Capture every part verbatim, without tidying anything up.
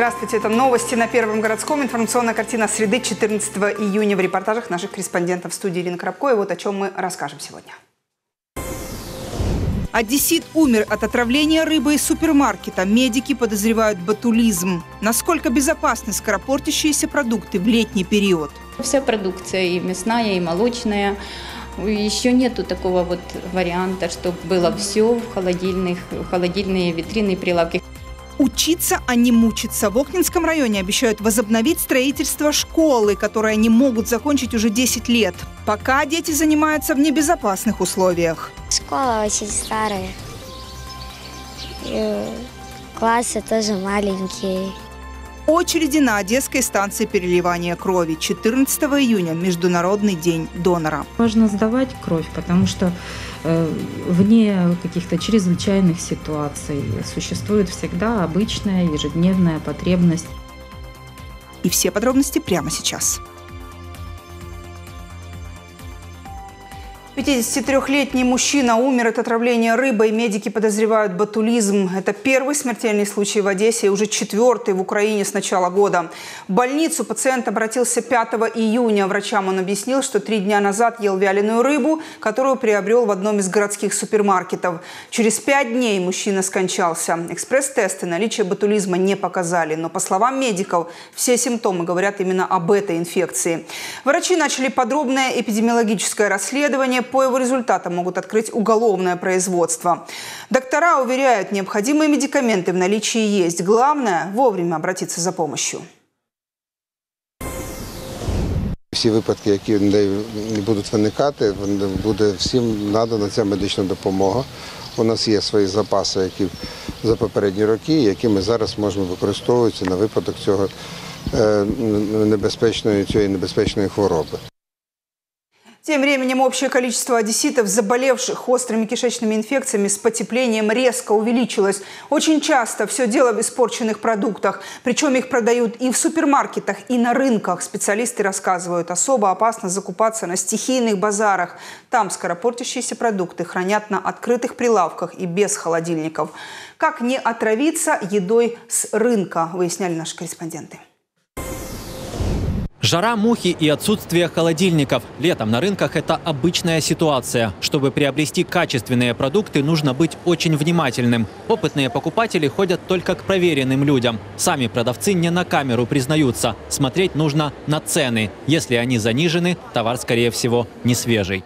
Здравствуйте, это новости на Первом городском. Информационная картина среды, четырнадцатого июня. В репортажах наших корреспондентов в студии Ирина Коробко. И вот о чем мы расскажем сегодня. Одессит умер от отравления рыбы из супермаркета. Медики подозревают ботулизм. Насколько безопасны скоропортящиеся продукты в летний период? Вся продукция, и мясная, и молочная. Еще нету такого вот варианта, чтобы было все в холодильных, холодильные витрины и прилавки. Учиться, а не мучиться. В Охнинском районе обещают возобновить строительство школы, которое они могут закончить уже десять лет. Пока дети занимаются в небезопасных условиях. Школа очень старая. И классы тоже маленькие. Очереди на Одесской станции переливания крови. четырнадцатого июня – Международный день донора. Важно сдавать кровь, потому что э, вне каких-то чрезвычайных ситуаций существует всегда обычная ежедневная потребность. И все подробности прямо сейчас. пятидесятитрёхлетний мужчина умер от отравления рыбой. Медики подозревают ботулизм. Это первый смертельный случай в Одессе и уже четвертый в Украине с начала года. В больницу пациент обратился пятого июня. Врачам он объяснил, что три дня назад ел вяленую рыбу, которую приобрел в одном из городских супермаркетов. Через пять дней мужчина скончался. Экспресс-тесты наличие ботулизма не показали. Но, по словам медиков, все симптомы говорят именно об этой инфекции. Врачи начали подробное эпидемиологическое расследование. По его результатам могут открыть уголовное производство. Доктора уверяют, необходимые медикаменты в наличии есть. Главное – вовремя обратиться за помощью. Всі випадки, які не будуть виникати, буде всім надана ця медична допомога. У нас є свої запаси, які за попередні роки, які ми зараз можемо використовувати на випадок цього небезпечної, цієї небезпечної хвороби. Тем временем общее количество одесситов, заболевших острыми кишечными инфекциями с потеплением, резко увеличилось. Очень часто все дело в испорченных продуктах. Причем их продают и в супермаркетах, и на рынках. Специалисты рассказывают, особо опасно закупаться на стихийных базарах. Там скоропортящиеся продукты хранят на открытых прилавках и без холодильников. Как не отравиться едой с рынка, выясняли наши корреспонденты. Жара, мухи и отсутствие холодильников. Летом на рынках это обычная ситуация. Чтобы приобрести качественные продукты, нужно быть очень внимательным. Опытные покупатели ходят только к проверенным людям. Сами продавцы не на камеру признаются. Смотреть нужно на цены. Если они занижены, товар, скорее всего, не свежий.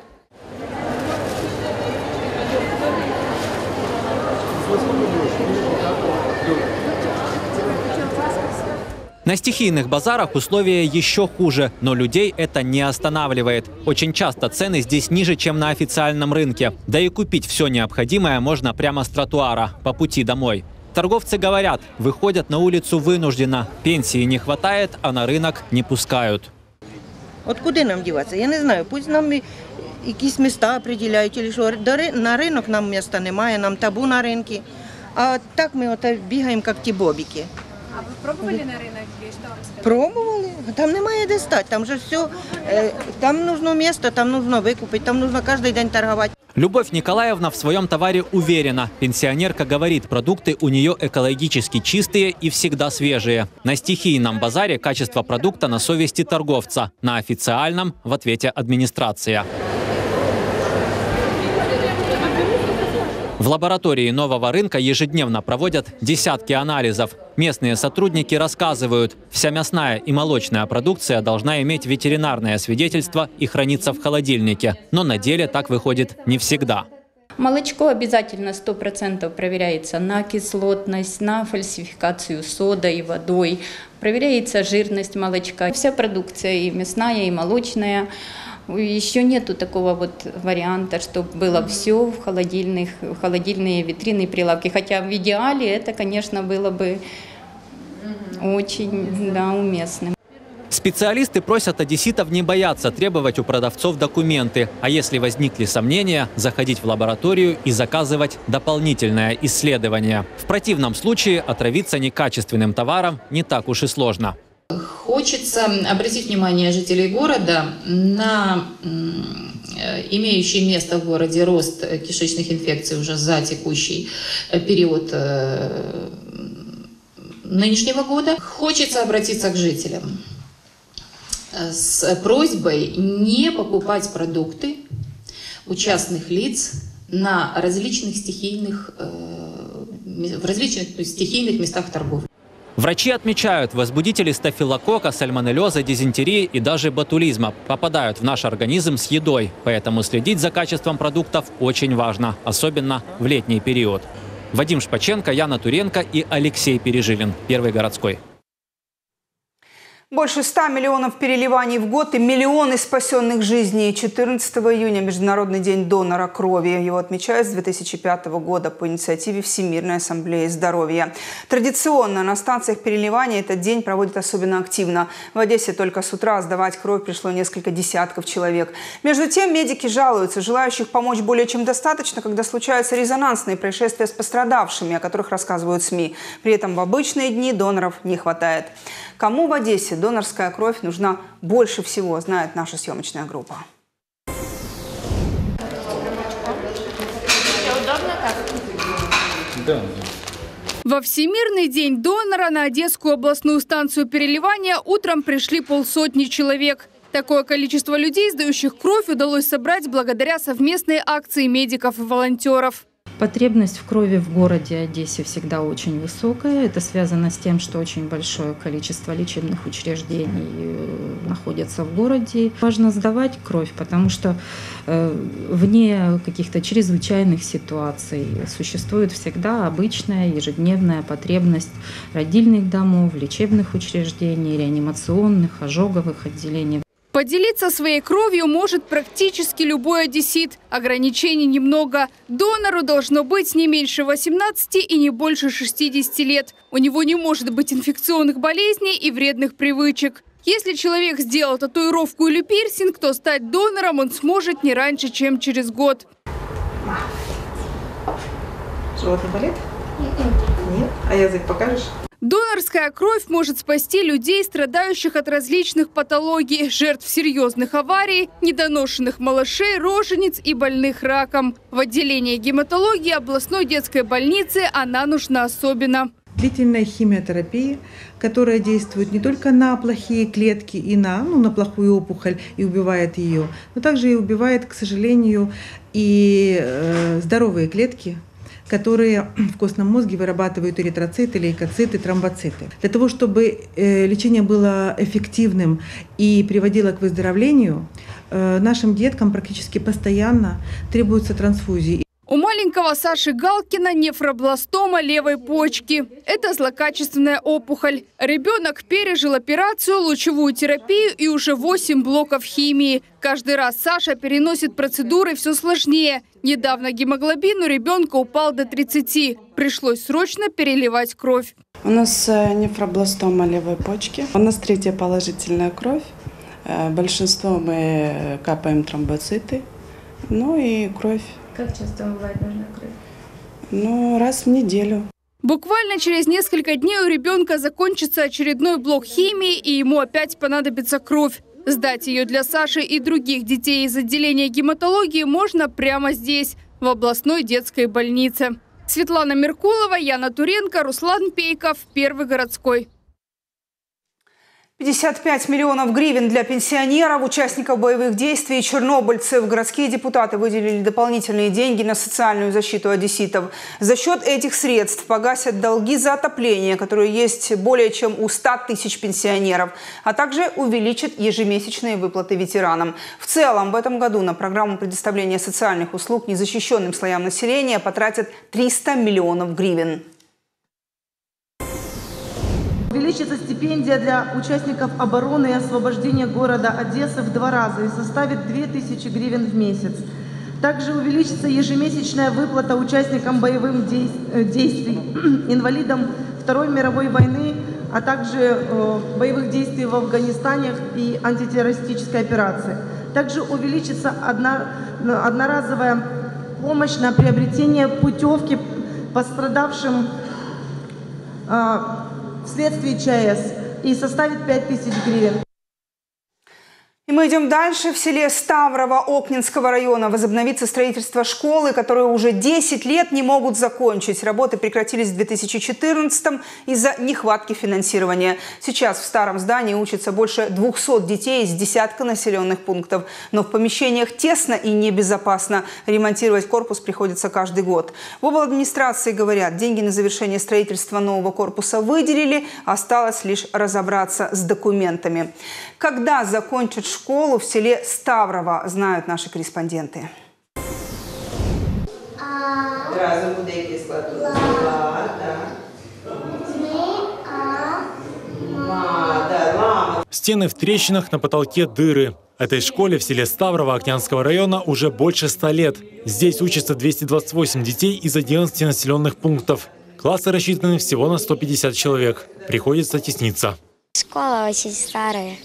На стихийных базарах условия еще хуже, но людей это не останавливает. Очень часто цены здесь ниже, чем на официальном рынке. Да и купить все необходимое можно прямо с тротуара, по пути домой. Торговцы говорят, выходят на улицу вынужденно. Пенсии не хватает, а на рынок не пускают. От куди нам діватися? Я не знаю. Пусть нам якісь міста определяють, или що. На ринок нам міста немає, нам табу на ринки. А так ми от бігаємо, як ті бобіки. А вы пробовали на рынок? Что вам сказали? Пробовали. Там немає де стати. Там же все, там нужно место, там нужно выкупить, там нужно каждый день торговать. Любовь Николаевна в своем товаре уверена. Пенсионерка говорит, продукты у нее экологически чистые и всегда свежие. На стихийном базаре качество продукта на совести торговца. На официальном в ответе администрация. В лаборатории нового рынка ежедневно проводят десятки анализов. Местные сотрудники рассказывают, вся мясная и молочная продукция должна иметь ветеринарное свидетельство и храниться в холодильнике. Но на деле так выходит не всегда. Молочко обязательно сто процентов проверяется на кислотность, на фальсификацию содой и водой. Проверяется жирность молочка. Вся продукция, и мясная, и молочная. Еще нету такого вот варианта, чтобы было все в холодильных, в холодильные витрины и прилавки. Хотя в идеале это, конечно, было бы очень, да, уместным. Специалисты просят одесситов не бояться требовать у продавцов документы. А если возникли сомнения, заходить в лабораторию и заказывать дополнительное исследование. В противном случае отравиться некачественным товаром не так уж и сложно. Хочется обратить внимание жителей города на имеющий место в городе рост кишечных инфекций уже за текущий период нынешнего года. Хочется обратиться к жителям с просьбой не покупать продукты у частных лиц на различных стихийных, в различных стихийных местах торговли. Врачи отмечают, возбудители стафилококка, сальмонеллеза, дизентерии и даже ботулизма попадают в наш организм с едой. Поэтому следить за качеством продуктов очень важно, особенно в летний период. Вадим Шпаченко, Яна Туренко и Алексей Пережилин. Первый городской. Больше ста миллионов переливаний в год и миллионы спасенных жизней. четырнадцатого июня – Международный день донора крови. Его отмечают с две тысячи пятого года по инициативе Всемирной ассамблеи здоровья. Традиционно на станциях переливания этот день проводят особенно активно. В Одессе только с утра сдавать кровь пришло несколько десятков человек. Между тем, медики жалуются. Желающих помочь более чем достаточно, когда случаются резонансные происшествия с пострадавшими, о которых рассказывают СМИ. При этом в обычные дни доноров не хватает. Кому в Одессе донорская кровь нужна больше всего, знает наша съемочная группа. Во Всемирный день донора на Одесскую областную станцию переливания утром пришли полсотни человек. Такое количество людей, сдающих кровь, удалось собрать благодаря совместной акции медиков и волонтеров. Потребность в крови в городе Одессе всегда очень высокая. Это связано с тем, что очень большое количество лечебных учреждений находится в городе. Важно сдавать кровь, потому что вне каких-то чрезвычайных ситуаций существует всегда обычная ежедневная потребность родильных домов, лечебных учреждений, реанимационных, ожоговых отделений. Поделиться своей кровью может практически любой одессит. Ограничений немного. Донору должно быть не меньше восемнадцати и не больше шестидесяти лет. У него не может быть инфекционных болезней и вредных привычек. Если человек сделал татуировку или пирсинг, то стать донором он сможет не раньше, чем через год. Живот не болит? Нет. А язык покажешь? Донорская кровь может спасти людей, страдающих от различных патологий, жертв серьезных аварий, недоношенных малышей, рожениц и больных раком. В отделении гематологии областной детской больницы она нужна особенно. Длительная химиотерапия, которая действует не только на плохие клетки и на, ну, на плохую опухоль и убивает ее, но также и убивает, к сожалению, и э, здоровые клетки, которые в костном мозге вырабатывают эритроциты, лейкоциты, тромбоциты. Для того, чтобы лечение было эффективным и приводило к выздоровлению, нашим деткам практически постоянно требуются трансфузии. У маленького Саши Галкина нефробластома левой почки. Это злокачественная опухоль. Ребенок пережил операцию, лучевую терапию и уже восемь блоков химии. Каждый раз Саша переносит процедуры все сложнее. Недавно гемоглобин у ребенка упал до тридцати. Пришлось срочно переливать кровь. У нас нефробластома левой почки. У нас третья положительная кровь. Большинство мы капаем тромбоциты. Ну и кровь. Как часто бывает нужна кровь? Ну, раз в неделю. Буквально через несколько дней у ребенка закончится очередной блок химии, и ему опять понадобится кровь. Сдать ее для Саши и других детей из отделения гематологии можно прямо здесь, в областной детской больнице. Светлана Меркулова, Яна Туренко, Руслан Пейков, Первый городской. пятьдесят пять миллионов гривен для пенсионеров, участников боевых действий и чернобыльцев. Городские депутаты выделили дополнительные деньги на социальную защиту одесситов. За счет этих средств погасят долги за отопление, которые есть более чем у ста тысяч пенсионеров, а также увеличат ежемесячные выплаты ветеранам. В целом в этом году на программу предоставления социальных услуг незащищенным слоям населения потратят триста миллионов гривен. Увеличится стипендия для участников обороны и освобождения города Одессы в два раза и составит две тысячи гривен в месяц. Также увеличится ежемесячная выплата участникам боевых действий, инвалидам Второй мировой войны, а также боевых действий в Афганистане и антитеррористической операции. Также увеличится одна, одноразовая помощь на приобретение путевки пострадавшим вследствие ЧАЭС и составит пять тысяч гривен. И мы идем дальше. В селе Ставрово Окнинского района возобновится строительство школы, которую уже десять лет не могут закончить. Работы прекратились в две тысячи четырнадцатом из-за нехватки финансирования. Сейчас в старом здании учатся больше двухсот детей из десятка населенных пунктов. Но в помещениях тесно и небезопасно. Ремонтировать корпус приходится каждый год. В обладминистрации говорят, деньги на завершение строительства нового корпуса выделили. Осталось лишь разобраться с документами. Когда закончат школу в селе Ставрово, знают наши корреспонденты. Стены в трещинах, на потолке дыры. Этой школе в селе Ставрово Окнянского района уже больше ста лет. Здесь учатся двести двадцать восемь детей из одиннадцати населенных пунктов. Классы рассчитаны всего на сто пятьдесят человек. Приходится тесниться. Школа очень старая.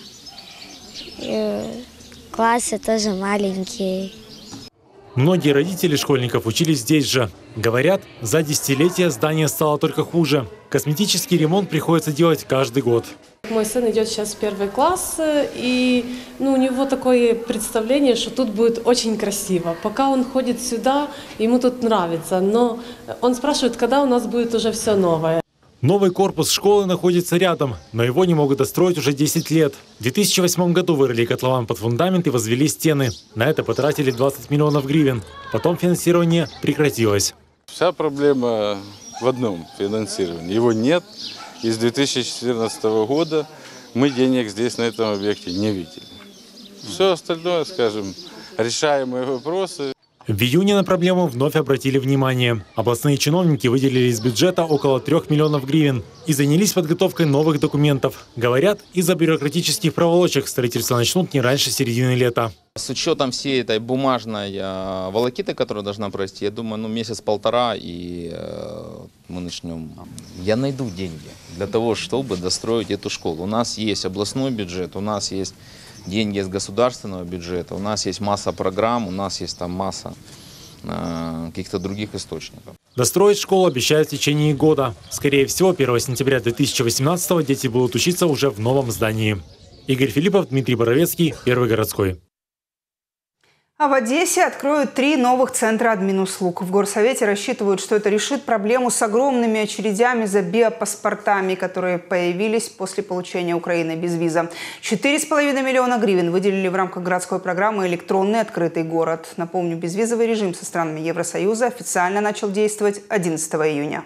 И классы тоже маленькие. Многие родители школьников учились здесь же. Говорят, за десятилетия здание стало только хуже. Косметический ремонт приходится делать каждый год. Мой сын идет сейчас в первый класс, и ну, у него такое представление, что тут будет очень красиво. Пока он ходит сюда, ему тут нравится, но он спрашивает, когда у нас будет уже все новое. Новый корпус школы находится рядом, но его не могут достроить уже десять лет. В две тысячи восьмом году вырыли котлован под фундамент и возвели стены. На это потратили двадцать миллионов гривен. Потом финансирование прекратилось. Вся проблема в одном – финансировании. Его нет. И с две тысячи четырнадцатого года мы денег здесь, на этом объекте, не видели. Все остальное, скажем, решаемые вопросы. В июне на проблему вновь обратили внимание. Областные чиновники выделили из бюджета около трех миллионов гривен и занялись подготовкой новых документов. Говорят, из-за бюрократических проволочек строительство начнут не раньше середины лета. С учетом всей этой бумажной э, волокиты, которая должна пройти, я думаю, ну месяц-полтора, и э, мы начнем. Я найду деньги для того, чтобы достроить эту школу. У нас есть областной бюджет, у нас есть деньги из государственного бюджета, у нас есть масса программ, у нас есть там масса э, каких-то других источников. Достроить школу обещают в течение года. Скорее всего, первого сентября две тысячи восемнадцатого дети будут учиться уже в новом здании. Игорь Филиппов, Дмитрий Боровецкий, Первый городской. А в Одессе откроют три новых центра админуслуг. В горсовете рассчитывают, что это решит проблему с огромными очередями за биопаспортами, которые появились после получения Украины безвиза. Четыре с половиной миллиона гривен выделили в рамках городской программы «Электронный открытый город». Напомню, безвизовый режим со странами Евросоюза официально начал действовать одиннадцатого июня.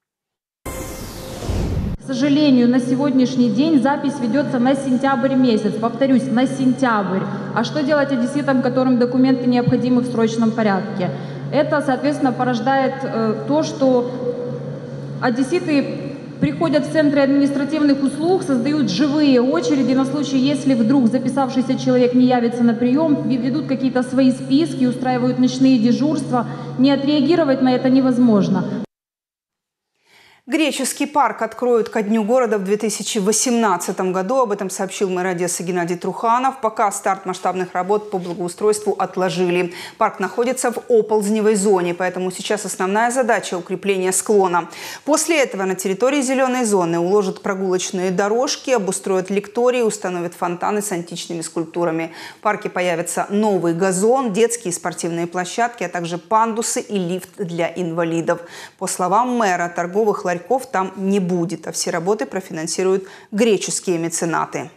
К сожалению, на сегодняшний день запись ведется на сентябрь месяц. Повторюсь, на сентябрь. А что делать одесситам, которым документы необходимы в срочном порядке? Это, соответственно, порождает э, то, что одесситы приходят в центры административных услуг, создают живые очереди на случай, если вдруг записавшийся человек не явится на прием, ведут какие-то свои списки, устраивают ночные дежурства. Не отреагировать на это невозможно. Греческий парк откроют ко Дню города в две тысячи восемнадцатом году. Об этом сообщил мэр Одессы Геннадий Труханов. Пока старт масштабных работ по благоустройству отложили. Парк находится в оползневой зоне, поэтому сейчас основная задача – укрепление склона. После этого на территории зеленой зоны уложат прогулочные дорожки, обустроят лектории, установят фонтаны с античными скульптурами. В парке появится новый газон, детские и спортивные площадки, а также пандусы и лифт для инвалидов. По словам мэра, торговых ларьков там не будет, а все работы профинансируют греческие меценаты.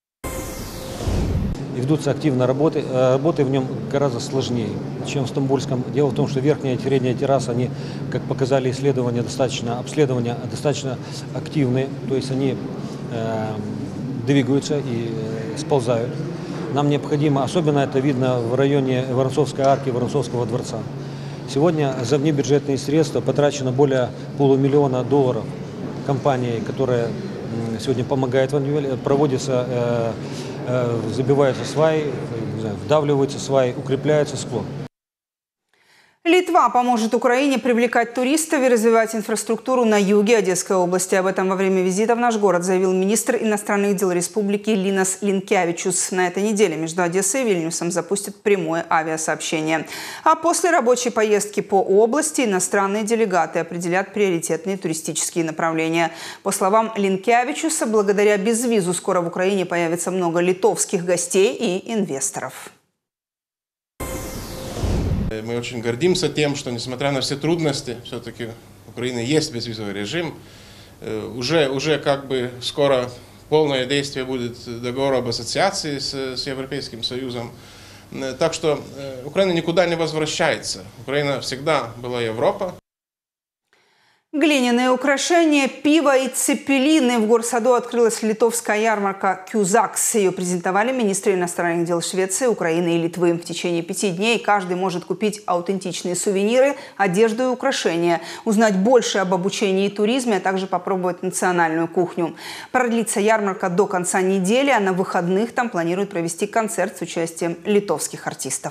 Ведутся активно работы. Работы в нем гораздо сложнее, чем в Стамбульском. Дело в том, что верхняя и средняя терраса, они, как показали исследования, достаточно, обследования, достаточно активные. То есть они э, двигаются и э, сползают. Нам необходимо, особенно это видно в районе Воронцовской арки, Воронцовского дворца. Сегодня за внебюджетные средства потрачено более полумиллиона долларов компанией, которая сегодня помогает, проводится, э, э, забиваются сваи, вдавливаются сваи, укрепляется склон. Литва поможет Украине привлекать туристов и развивать инфраструктуру на юге Одесской области. Об этом во время визита в наш город заявил министр иностранных дел республики Линас Линкевичус. На этой неделе между Одессой и Вильнюсом запустят прямое авиасообщение. А после рабочей поездки по области иностранные делегаты определят приоритетные туристические направления. По словам Линкевичуса, благодаря безвизу скоро в Украине появится много литовских гостей и инвесторов. Мы очень гордимся тем, что, несмотря на все трудности, все-таки в Украине есть безвизовый режим. Уже, уже как бы скоро полное действие будет договора об ассоциации с, с Европейским Союзом. Так что Украина никуда не возвращается. Украина всегда была Европа. Глиняные украшения, пиво и цепелины. В горсаду открылась литовская ярмарка «Кюзакс». Ее презентовали министры иностранных дел Швеции, Украины и Литвы. В течение пяти дней каждый может купить аутентичные сувениры, одежду и украшения, узнать больше об обучении и туризме, а также попробовать национальную кухню. Продлится ярмарка до конца недели, а на выходных там планируют провести концерт с участием литовских артистов.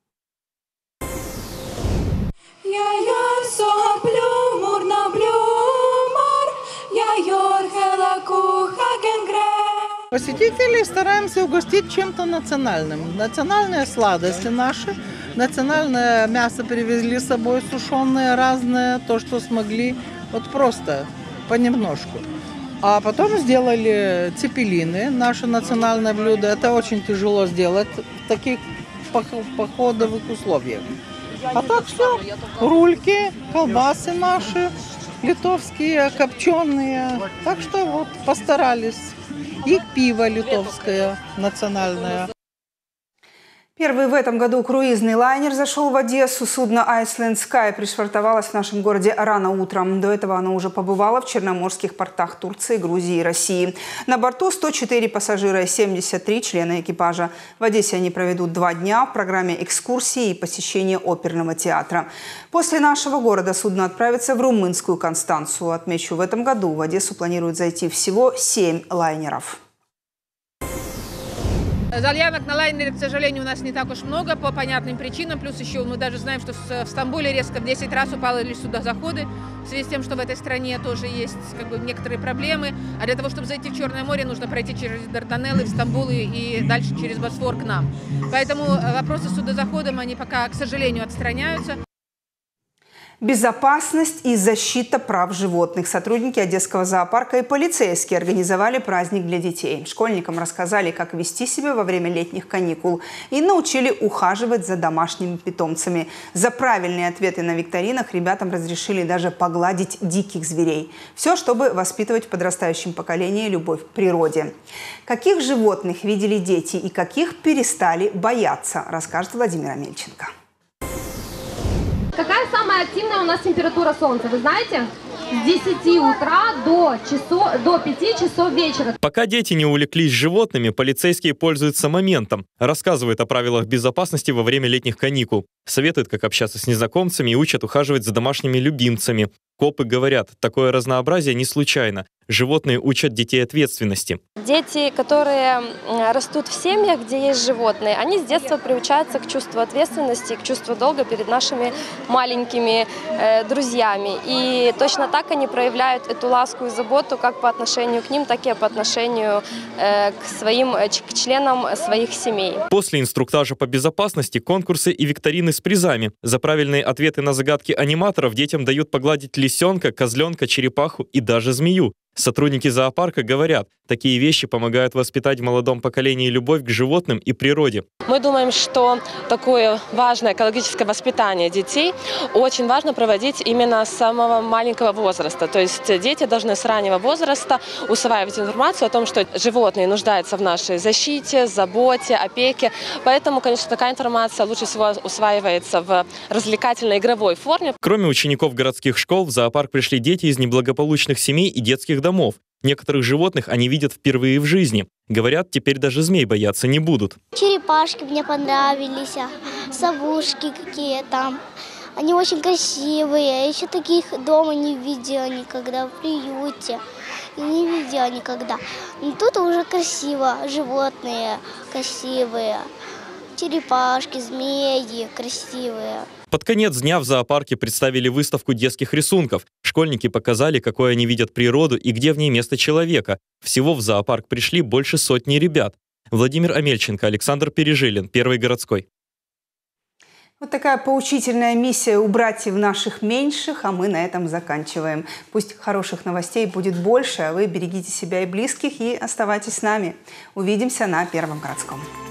Посетителей стараемся угостить чем-то национальным. Национальные сладости наши, национальное мясо привезли с собой, сушеное разное, то, что смогли, вот просто понемножку. А потом сделали цепелины, наше национальное блюдо. Это очень тяжело сделать в таких походовых условиях. А так все, рульки, колбасы наши, литовские, копченые. Так что вот постарались. И пиво литовское национальное. Первый в этом году круизный лайнер зашел в Одессу. Судно Iceland Sky пришвартовалось в нашем городе рано утром. До этого оно уже побывало в черноморских портах Турции, Грузии и России. На борту сто четыре пассажира и семьдесят три члена экипажа. В Одессе они проведут два дня в программе экскурсии и посещения оперного театра. После нашего города судно отправится в румынскую Констанцу. Отмечу, в этом году в Одессу планируют зайти всего семь лайнеров. Заявок на лайнере, к сожалению, у нас не так уж много по понятным причинам. Плюс еще мы даже знаем, что в Стамбуле резко в десять раз упали судозаходы. В связи с тем, что в этой стране тоже есть как бы некоторые проблемы. А для того, чтобы зайти в Черное море, нужно пройти через Дарданеллы, в Стамбул и дальше через Босфор к нам. Поэтому вопросы с судозаходом, они пока, к сожалению, отстраняются. Безопасность и защита прав животных. Сотрудники Одесского зоопарка и полицейские организовали праздник для детей. Школьникам рассказали, как вести себя во время летних каникул и научили ухаживать за домашними питомцами. За правильные ответы на викторинах ребятам разрешили даже погладить диких зверей. Все, чтобы воспитывать в подрастающем поколении любовь к природе. Каких животных видели дети и каких перестали бояться, расскажет Владимир Амельченко. Какая самая активная у нас температура Солнца, вы знаете? С десяти утра до, часов, до пяти часов вечера. Пока дети не увлеклись животными, полицейские пользуются моментом. Рассказывают о правилах безопасности во время летних каникул. Советуют, как общаться с незнакомцами и учат ухаживать за домашними любимцами. Копы говорят, такое разнообразие не случайно. Животные учат детей ответственности. Дети, которые растут в семьях, где есть животные, они с детства приучаются к чувству ответственности, к чувству долга перед нашими маленькими э, друзьями. И точно так они проявляют эту ласку и заботу как по отношению к ним, так и по отношению э, к своим к членам своих семей. После инструктажа по безопасности конкурсы и викторины с призами. За правильные ответы на загадки аниматоров детям дают погладить лисенка, козленка, черепаху и даже змею. Сотрудники зоопарка говорят, такие вещи помогают воспитать в молодом поколении любовь к животным и природе. Мы думаем, что такое важное экологическое воспитание детей очень важно проводить именно с самого маленького возраста. То есть дети должны с раннего возраста усваивать информацию о том, что животные нуждаются в нашей защите, заботе, опеке. Поэтому, конечно, такая информация лучше всего усваивается в развлекательной игровой форме. Кроме учеников городских школ, в зоопарк пришли дети из неблагополучных семей и детских домов. Некоторых животных они видят впервые в жизни. Говорят, теперь даже змей бояться не будут. Черепашки мне понравились, совушки какие-то. Они очень красивые. Я еще таких дома не видела никогда, в приюте. Не видела никогда. Но тут уже красиво, животные красивые. черепашки, змеи красивые. Под конец дня в зоопарке представили выставку детских рисунков. Школьники показали, какой они видят природу и где в ней место человека. Всего в зоопарк пришли больше сотни ребят. Владимир Амельченко, Александр Пережилин, Первый городской. Вот такая поучительная миссия у братьев наших меньших, а мы на этом заканчиваем. Пусть хороших новостей будет больше, а вы берегите себя и близких и оставайтесь с нами. Увидимся на Первом городском.